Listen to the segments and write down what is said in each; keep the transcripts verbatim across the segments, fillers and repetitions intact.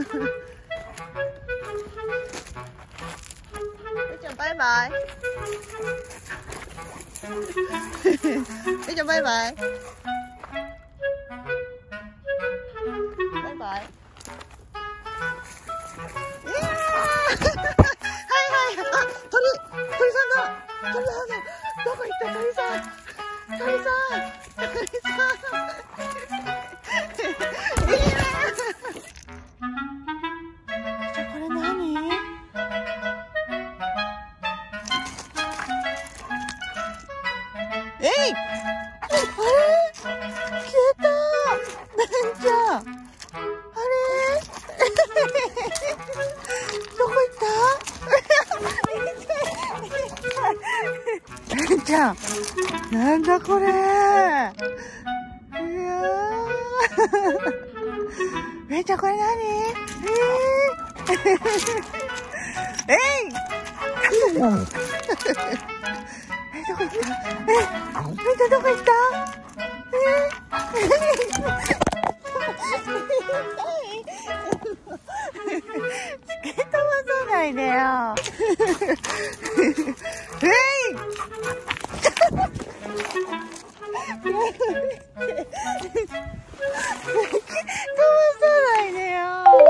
ベイちゃんバイバイ。ベイちゃんバイバイ。バイバイ。いやーはいはい。あ、鳥、鳥さんだ。鳥さんだ。どこ行った鳥さん。鳥さん。鳥さん。いやー。これ何？えい。あれ？消えた。ベンちゃん。あれ？どこ行った？ベンちゃん。なんだこれ。いやー。ベンちゃんこれ何？えー、えい。え、どこ行った？え、ベンちゃんどこ行った？突き飛ばさないでよ。えい。突き飛ばさないでよ。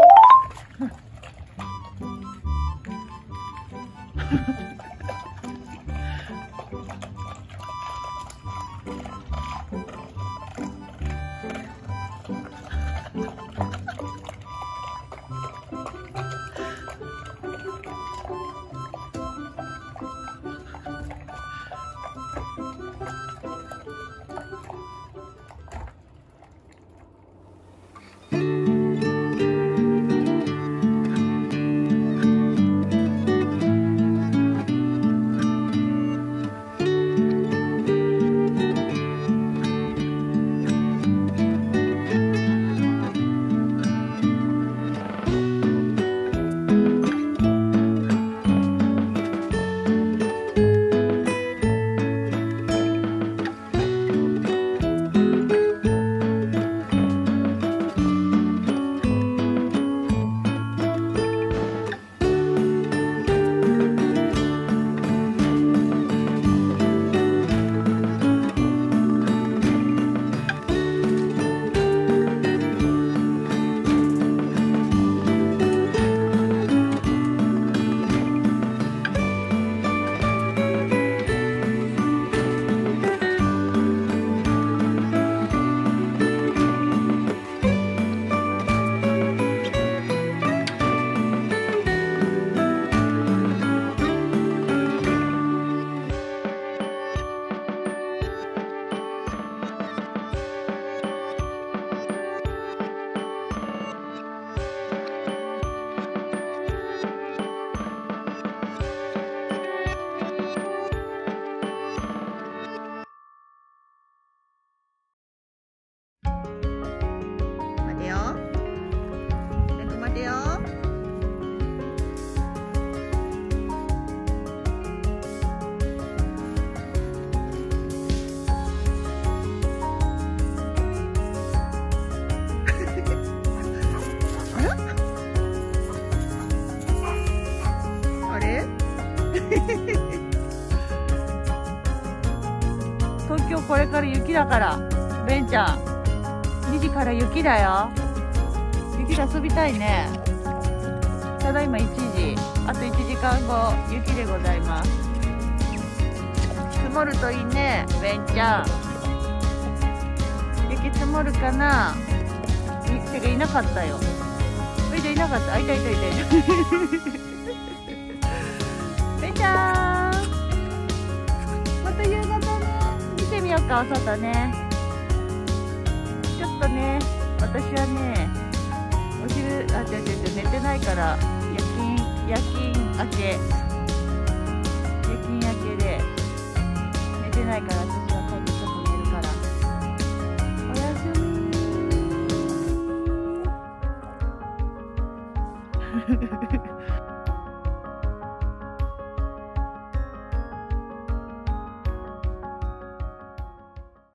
東京これから雪だから、ベンちゃんにじから雪だよ。雪で遊びたいね。ただいまいちじ、あといちじかんご雪でございます。積もるといいね、ベンちゃん。雪積もるかな。てかいなかったよ。ベンちゃんいなかった。あ、いたいたいたいた。ベンちゃん、また夕方ね、見てみようか、お外ね。ちょっとね、私はね、お昼、あ、違う違う違う、寝てないから、夜勤、夜勤明け、夜勤明けで、寝てないから、